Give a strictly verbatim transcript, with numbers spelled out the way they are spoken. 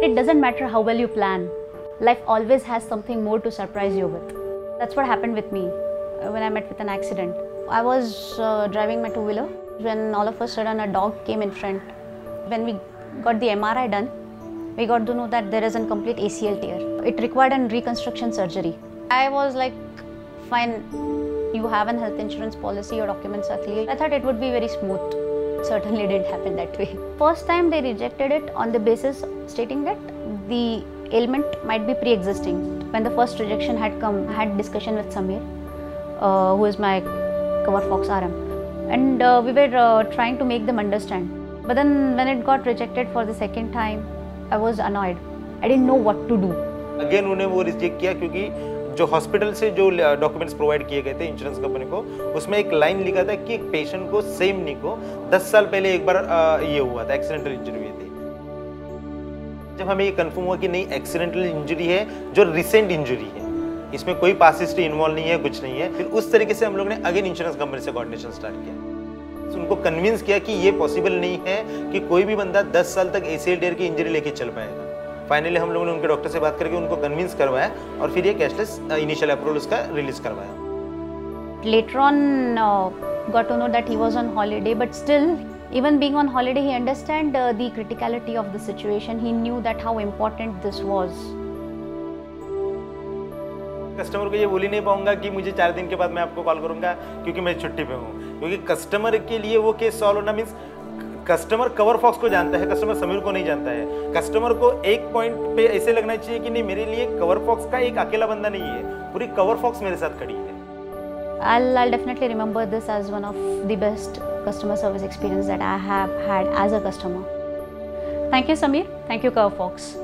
It doesn't matter how well you plan. Life always has something more to surprise you with. That's what happened with me uh, when I met with an accident. I was uh, driving my two-wheeler when all of a sudden a dog came in front. When we got the M R I done, we got to know that there is a complete A C L tear. It required a reconstruction surgery. I was like, fine, you have a health insurance policy, your documents are clear. I thought it would be very smooth. Certainly didn't happen that way. First time they rejected it on the basis stating that the ailment might be pre-existing. When the first rejection had come, I had discussion with Samir, uh, who is my CoverFox R M, and uh, we were uh, trying to make them understand. But then when it got rejected for the second time, I was annoyed. I didn't know what to do. Again उन्हें वो reject किया क्योंकि जो hospital से जो documents provide किए गए थे इंश्योरेंस कंपनी को, उसमें एक लाइन लिखा था कि एक पेशेंट को सेम नी को दस साल पहले एक बार आ, ये हुआ था, एक्सीडेंटल इंजरी हुई थी. जब हमें ये कंफर्म हुआ कि नहीं एक्सीडेंटल इंजरी है, जो रिसेंट इंजरी है, इसमें कोई पास्ट हिस्ट्री इन्वॉल्व नहीं है, कुछ नहीं है, फिर उस तरीके से हम लोग ने अगेन इंश्योरेंस कंपनी से कोऑर्डिनेशन स्टार्ट किया. तो उनको कन्विंस किया कि ये पॉसिबल नहीं है कि कोई भी बंदा दस साल तक एसीएल टेयर की इंजरी लेके चल पाएगा. फाइनली हम लोगों ने उनके डॉक्टर से बात करके उनको कन्विंस करवाया और फिर ये कैशलेस इनिशियल अप्रूवल उसका रिलीज करवाया. Later on, uh, got to know that he was on holiday, but still, even being on holiday, he understand uh, the criticality of the situation. He knew that how important this was. Customer को ये बोल ही नहीं पाऊंगा कि मुझे चार दिन के बाद मैं आपको कॉल करूंगा क्योंकि मैं छुट्टी पे हूँ, क्योंकि कस्टमर के लिए वो केस सॉल्व होना मीन्स कस्टमर कवरफॉक्स को जानता है, कस्टमर समीर को नहीं जानता है. कस्टमर को एक पॉइंट पे ऐसे लगना चाहिए कि नहीं, मेरे लिए कवरफॉक्स का एक अकेला बंदा नहीं है, पूरी कवरफॉक्स मेरे साथ खड़ी है. I'll, I'll definitely remember this as one of the best customer service experience that I have had as a customer. Thank you, Samir. Thank you, CoverFox.